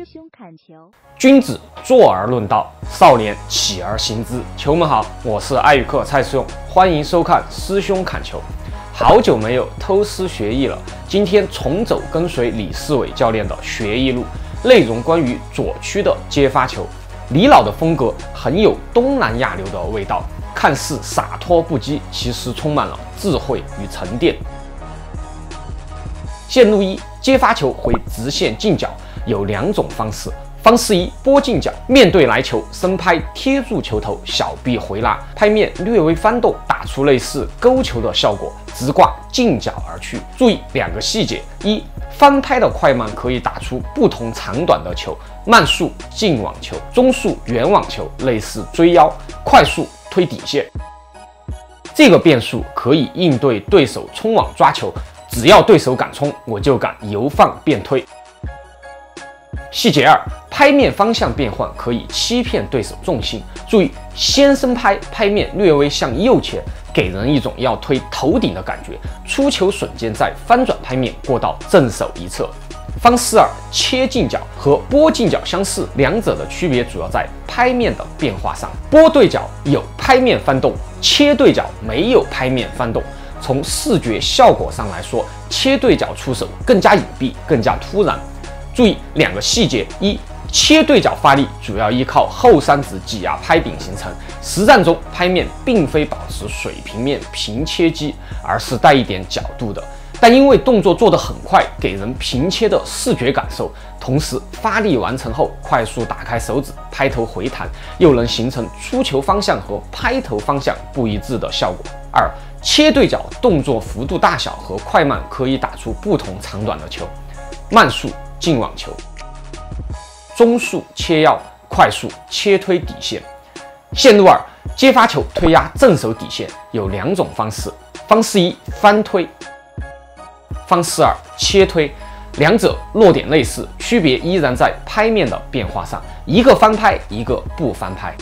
师兄砍球， 君子坐而论道，少年起而行之。球们好，我是爱羽客蔡师兄，欢迎收看师兄砍球。好久没有偷师学艺了，今天重走跟随李世伟教练的学艺路，内容关于左区的接发球。李老的风格很有东南亚流的味道，看似洒脱不羁，其实充满了智慧与沉淀。线路一，接发球回直线近角有两种方式。方式一，拨近角，面对来球，伸拍贴住球头，小臂回拉，拍面略微翻动，打出类似勾球的效果，直挂近角而去。注意两个细节：一，翻拍的快慢可以打出不同长短的球，慢速近网球，中速远网球，类似追腰；快速推底线。这个变数可以应对对手冲网抓球，只要对手敢冲，我就敢由放变推。细节二，拍面方向变换可以欺骗对手重心。注意，先伸拍，拍面略微向右切，给人一种要推头顶的感觉。出球瞬间再翻转拍面过到正手一侧。方式二，切近角和拨近角相似，两者的区别主要在拍面的变化上。拨对角有拍面翻动，切对角没有拍面翻动。从视觉效果上来说，切对角出手更加隐蔽，更加突然。注意两个细节：一，切对角发力主要依靠后三指挤压拍柄形成，实战中拍面并非保持水平面平切击，而是带一点角度的。但因为动作做得很快，给人平切的视觉感受，同时发力完成后快速打开手指，拍头回弹，又能形成出球方向和拍头方向不一致的效果。二，切对角动作幅度大小和快慢可以打出不同长短的球，慢速近网球，中速切腰，快速切推底线。线路二，接发球推压正手底线有两种方式。方式一，翻推；方式二，切推。两者落点类似，区别依然在拍面的变化上，一个翻拍，一个不翻拍。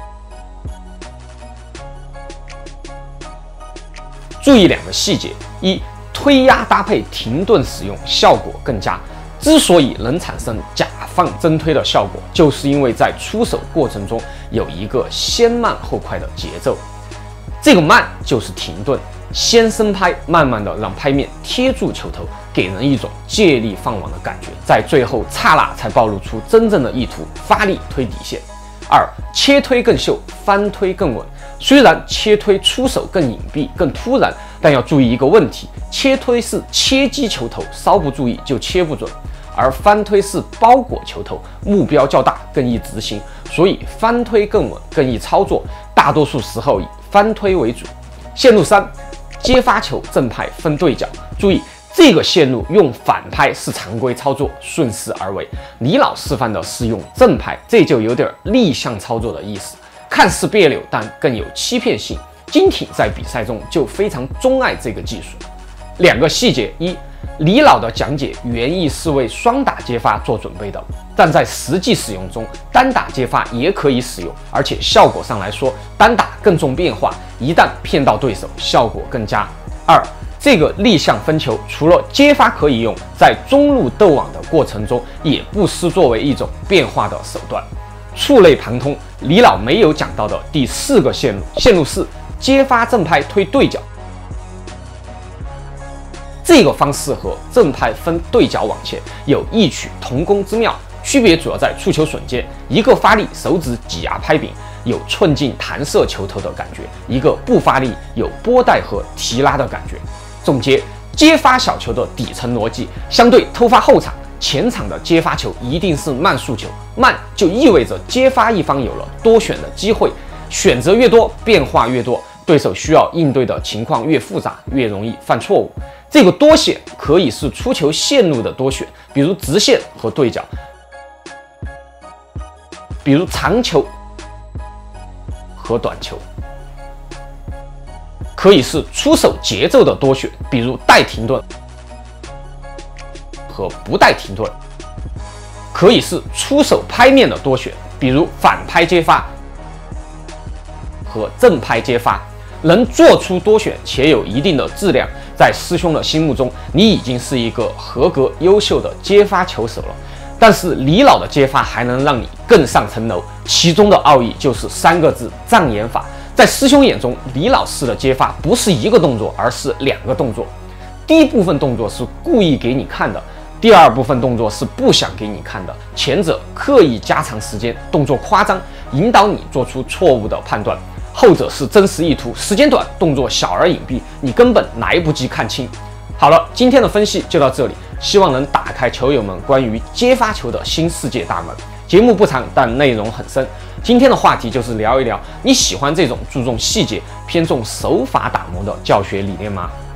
注意两个细节：一，推压搭配停顿使用效果更佳。之所以能产生假放真推的效果，就是因为在出手过程中有一个先慢后快的节奏。这个慢就是停顿，先伸拍，慢慢的让拍面贴住球头，给人一种借力放网的感觉，在最后刹那才暴露出真正的意图，发力推底线。二，切推更秀，翻推更稳。虽然切推出手更隐蔽、更突然，但要注意一个问题：切推是切击球头，稍不注意就切不准；而翻推是包裹球头，目标较大，更易执行，所以翻推更稳、更易操作。大多数时候以翻推为主。线路三，接发球正拍分对角。注意，这个线路用反拍是常规操作，顺势而为。李老示范的是用正拍，这就有点逆向操作的意思。看似别扭，但更有欺骗性。金挺在比赛中就非常钟爱这个技术。两个细节：一，李老的讲解原意是为双打接发做准备的，但在实际使用中，单打接发也可以使用，而且效果上来说，单打更重变化，一旦骗到对手，效果更佳。二，这个逆向分球除了接发可以用，在中路斗网的过程中，也不失作为一种变化的手段。触类旁通，李老没有讲到的第四个线路，线路四，接发正拍推对角。这个方式和正拍分对角网切有异曲同工之妙，区别主要在出球瞬间，一个发力手指挤压拍柄，有寸劲弹射球头的感觉；一个不发力，有拨带和提拉的感觉。总结，接发小球的底层逻辑，相对偷发后场。前场的接发球一定是慢速球，慢就意味着接发一方有了多选的机会，选择越多，变化越多，对手需要应对的情况越复杂，越容易犯错误。这个多选可以是出球线路的多选，比如直线和对角，比如长球和短球；可以是出手节奏的多选，比如带停顿和不带停顿；可以是出手拍面的多选，比如反拍接发和正拍接发。能做出多选且有一定的质量，在师兄的心目中，你已经是一个合格优秀的接发球手了。 但是李老的接发还能让你更上层楼，其中的奥义就是3个字：障眼法。在师兄眼中，李老师的接发不是一个动作，而是2个动作。第一部分动作是故意给你看的，第二部分动作是不想给你看的。前者刻意加长时间，动作夸张，引导你做出错误的判断；后者是真实意图，时间短，动作小而隐蔽，你根本来不及看清。好了，今天的分析就到这里，希望能打开球友们关于接发球的新世界大门。节目不长，但内容很深。今天的话题就是聊一聊，你喜欢这种注重细节、偏重手法打磨的教学理念吗？